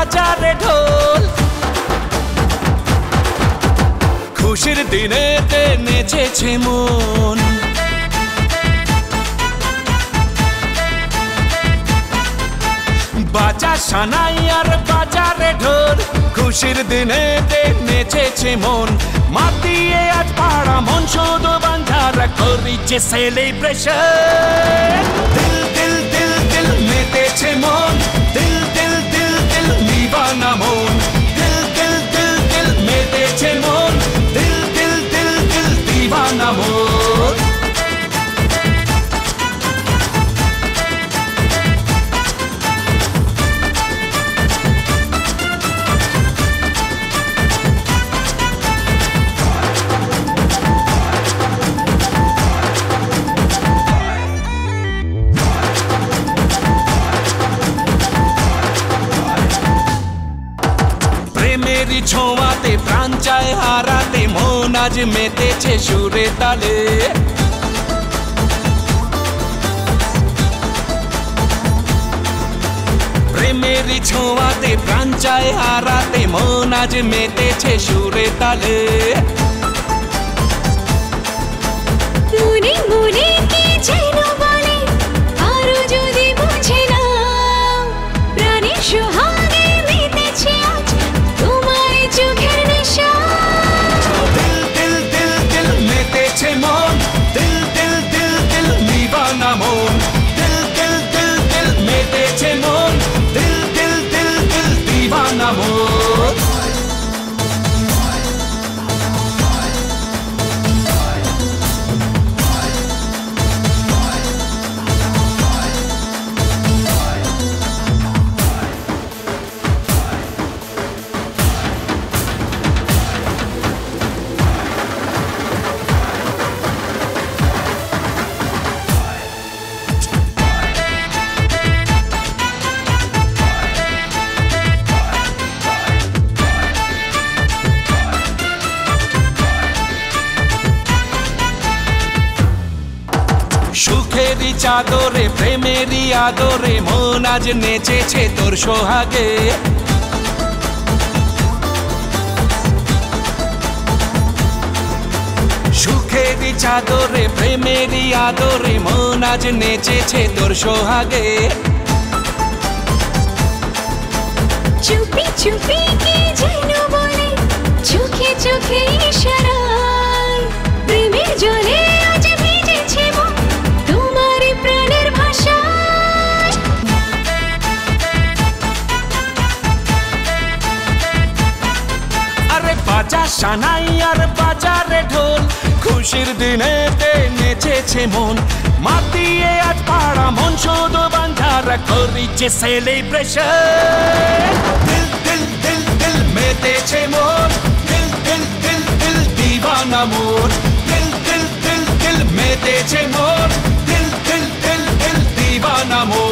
বাজা রে ঢোল খুশির দিনেতে নেচেছে মন বাজা সানাই আর বাজা রে ঢোল খুশির দিনেতে নেচেছে মন মাতিয়ে আজ পাড়া মন শুধু বাঁধারা করিছে সেলিব্রেশন দিল দিল দিল দিল মেতেছে মন দিল দিল দিল দিল দিওয়ানা মন দিল দিল দিল দিল মেতেছে মন দিল দিল দিল দিল দিওয়ানা মন মেরি ছোঁয়াতে প্রাণ চায় হারাতে মন আজ মেতেছে সুরে তালে প্রেমেরি ছোঁয়াতে প্রাণ চায় হারাতে মন আজ মেতেছে সুরে তালে মনে মনে কি যেন বলে আরো যদি বুঝে না প্রাণের সোহাগে মেতেছে আজ তোমায় চোখের নেশা দিল দিল দিল দিল মেতেছে মন দিল দিল দিল দিল দিওয়ানা মন দিল দিল দিল দিল মেতেছে মন দিল দিল দিল দিল দিওয়ানা মন সুখেরি চাদরে প্রেমেরি আদরে মন আজ নেচেছে তোর সোহাগে সুখেরি চাদরে প্রেমেরি আদরে মন আজ নেচেছে তোর সোহাগে চুপি চুপি কি যেন বলে চোখে চোখে ইশারায় প্রেমের জলে আজ ভিজেছে মন তোমার প্রাণের ভাষায় আরে বাজা সানাই আর বাজা রে ঢোল খুশির দিনেতে নেচেছে মন মাতিয়ে আজ পাড়া মন শুধু বাঁধারা করিছে সেলিব্রেশন দিল দিল দিল দিল মেতেছে মন দিল দিল দিল দিল দিওয়ানা মন দিল দিল দিল দিল মেতেছে মন দিল দিল দিল দিল দিওয়ানা মন